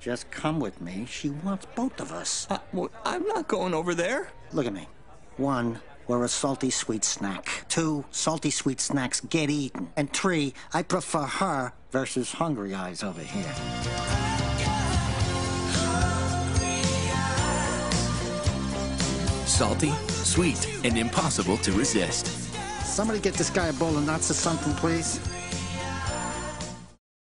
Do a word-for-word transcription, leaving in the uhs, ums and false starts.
Just come with me. She wants both of us. Uh, well, I'm not going over there. Look at me. One, we're a salty sweet snack. Two, salty sweet snacks get eaten. And three, I prefer her versus Hungry Eyes over here. Salty, sweet, and impossible to resist. Somebody get this guy a bowl of nuts or something, please.